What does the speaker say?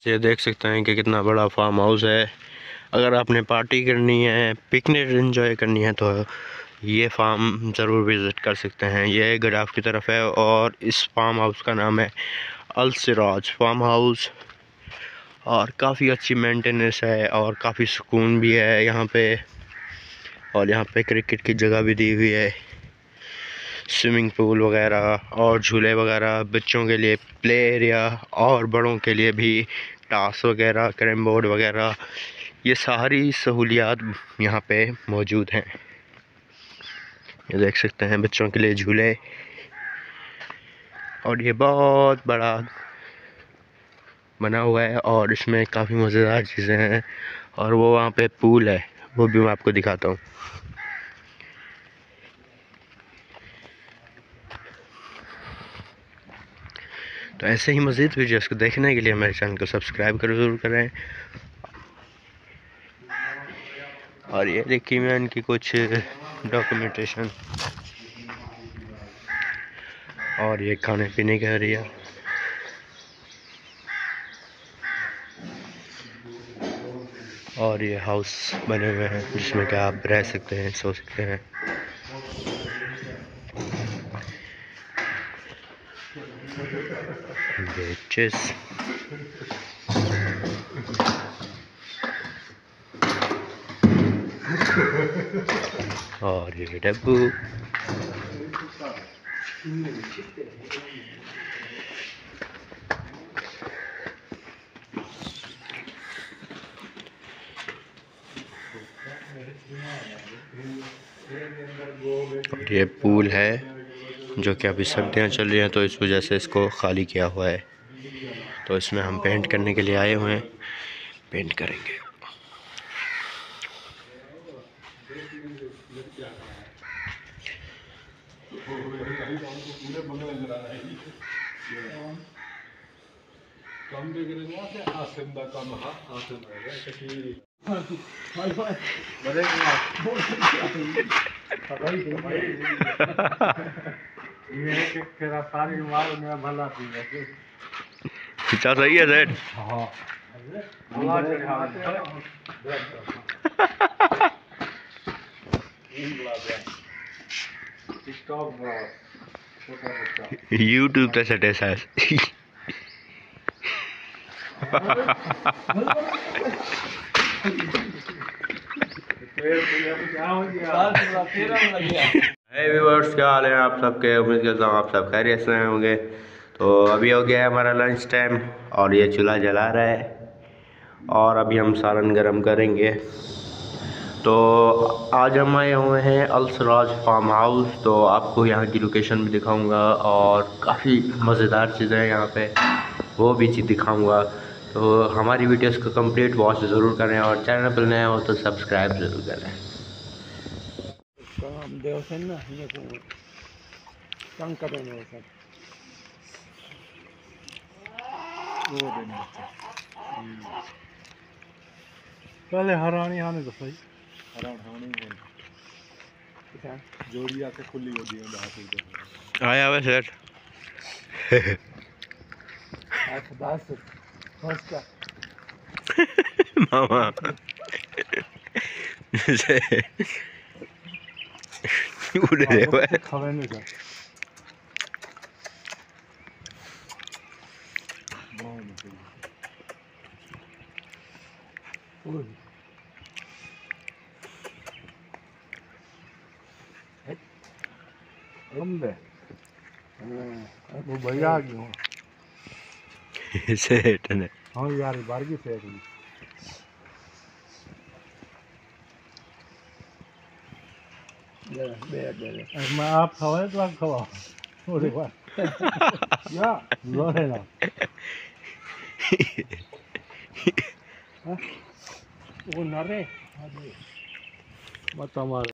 ये देख सकते हैं कि कितना बड़ा फार्म हाउस है। अगर आपने पार्टी करनी है, पिकनिक एंजॉय करनी है तो ये फार्म ज़रूर विज़िट कर सकते हैं। ये गडाफ की तरफ है और इस फार्म हाउस का नाम है अल सिराज फार्म हाउस। और काफ़ी अच्छी मेंटेनेंस है और काफ़ी सुकून भी है यहाँ पे। और यहाँ पे क्रिकेट की जगह भी दी हुई है, स्विमिंग पूल वगैरह और झूले वगैरह, बच्चों के लिए प्ले एरिया और बड़ों के लिए भी टास वगैरह, कैरम बोर्ड वगैरह, ये सारी सहूलियात यहाँ पे मौजूद हैं। ये देख सकते हैं बच्चों के लिए झूले। और ये बहुत बड़ा बना हुआ है और इसमें काफ़ी मज़ेदार चीज़ें हैं। और वो वहाँ पे पूल है, वो भी मैं आपको दिखाता हूँ। तो ऐसे ही मज़ीद वीडियोस को देखने के लिए हमारे चैनल को सब्सक्राइब ज़रूर करें। और ये देखिए मैं इनकी कुछ डॉक्यूमेंटेशन। और ये खाने पीने का एरिया। और ये हाउस बने हुए हैं जिसमें कि आप रह सकते हैं, सो सकते हैं। बेचेस और ये डब्बू। ये पूल है जो कि अभी सर्दियाँ चल रही हैं तो इस वजह से इसको खाली किया हुआ है। तो इसमें हम पेंट करने के लिए आए हुए हैं, पेंट करेंगे। खिंचा सही है सेठ। यूट्यूब पे सटे सास। व्यूअर्स, क्या हाल है आप सबके? उम्मीद करता हूँ आप सब खैरियत से होंगे। तो अभी हो गया है हमारा लंच टाइम और ये चूल्हा जला रहा है और अभी हम सालन गरम करेंगे। तो आज हम आए हुए हैं अल सिराज फार्म हाउस। तो आपको यहाँ की लोकेशन भी दिखाऊंगा और काफ़ी मज़ेदार चीज़ें हैं यहाँ पे, वो भी चीज़ दिखाऊंगा। तो हमारी वीडियोस को कंप्लीट वॉच ज़रूर करें और चैनल पर नए हो तो सब्सक्राइब ज़रूर करें। पहले हरानी आने तो सही हरानी बोल जोड़ी आके खुली होती है आया हुआ सर। मामा उड़ रहे हुए खबर नहीं था। वो भैया आ गए सेठ ने। हाँ यार बार की सेठ मैं आप खवाए तो आप खवाओ थोड़ी बार या लोरे ना वो नरे मत हमारे